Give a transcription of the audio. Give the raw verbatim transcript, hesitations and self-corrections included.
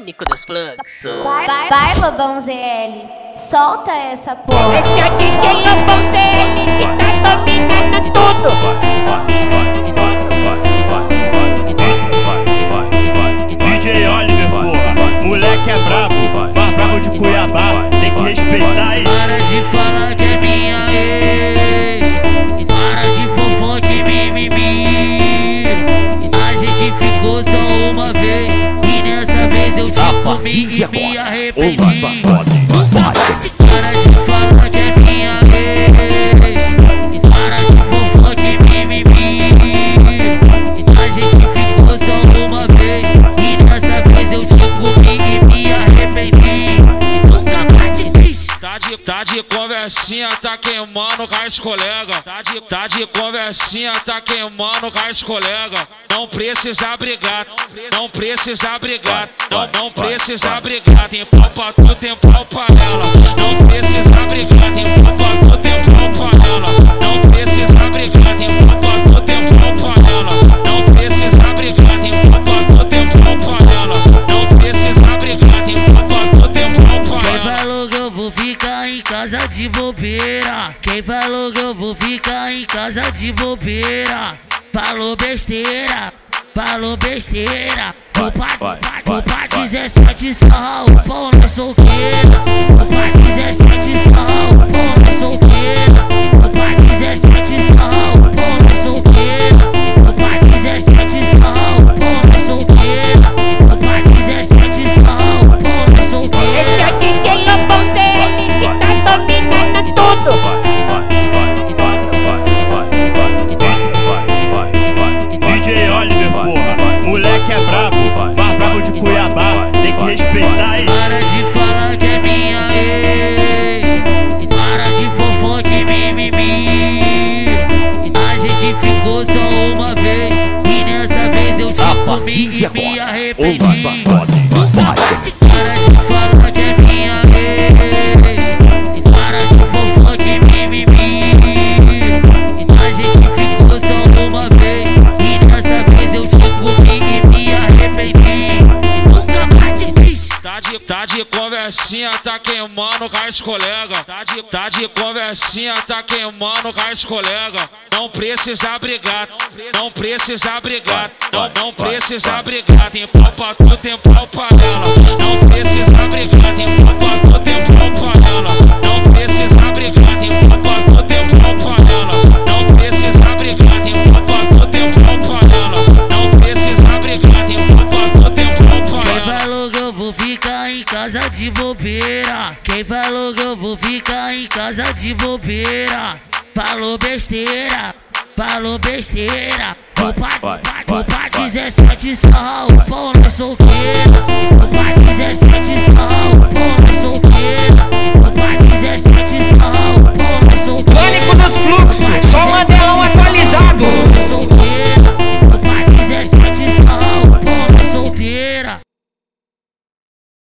Pânico dos Fluxos. Vai, vai, vai, Lobão Z L. Solta essa porra. Esse é o D J Lobão Z L que tá dominando tudo. D J Oliver, porra, moleque é brabo, mais brabo de Cuiabá, tem que respeitar aí. Para de falar que é minha ex, para de fofoca e mimimi. A gente ficou só uma vez e nessa vez eu te comi e me arrependi. Para de falar que é minha ex, para de fofoca e mimimi. A gente ficou só uma vez e nessa vez eu te comi e me arrependi. Nunca mais te quis. Tá de, tá de conversinha, tá queimando com as colegas. Tá de, tá de conversinha, tá queimando com as colegas. Não precisa brigar, não precisa brigar, não, não precisa brigar. Tem pau pra tu, tem pau pra ela. Não precisa brigar, tem pau pra tu, tem pau pra ela. Não precisa brigar, tem pau pra tu, tem pau pra ela. Não precisa brigar, tem pau pra tu, tem pau pra ela. Não precisa brigar, tem pau pra tu, tem pau pra ela. Quem falou que eu vou ficar em casa de bobeira? Quem falou que eu vou ficar em casa de bobeira? Falou besteira, falou besteira. Opa, opa, dezessete só, o pão na solteira. Opa, dezessete só, o pão na solteira. Opa, dezessete só, o pão na solteira. Opa, dezessete só, o pão na solteira. Opa, dezessete só, o pão na solteira. Esse é o D J Lobão Z L que tá dominando tudo. D J Oliver, porra, moleque é brabo, mais brabo de Cuiabá, tem que respeitar aí. Para de falar que é minha ex, para de fofoca e mimimi. A gente ficou só uma vez e nessa vez eu te comi e me arrependi. Para de falar que é minha ex, para de fofoca e mimimi. A gente ficou só uma vez e nessa vez eu te comi e me arrependi. Nunca mais te quis. Tá de, tá de conversinha, tá queimando com as colegas. Tá de, tá de conversinha, tá queimando com as colegas. Não precisa brigar, não precisa brigar, não, não precisa brigar. Tem pau pra tu, tem pau pra ela. Não precisa brigar, tem pau pra tu, tem pau pra ela. Não precisa brigar, tem pau pra tu, tem pau pra ela. Não precisa brigar, tem pau pra tu, tem pau pra ela. Não precisa brigar, tem pau pra tu, tem pau pra ela. Quem falou que eu vou ficar em casa de bobeira? Quem falou que eu vou ficar em casa de bobeira? Falou besteira, falou besteira. Opa, opa, dezessete só, o pão na solteira. Opa, dezessete só, o pão na solteira. Opa, dezessete só, o pão na solteira. Pânico dos Fluxos.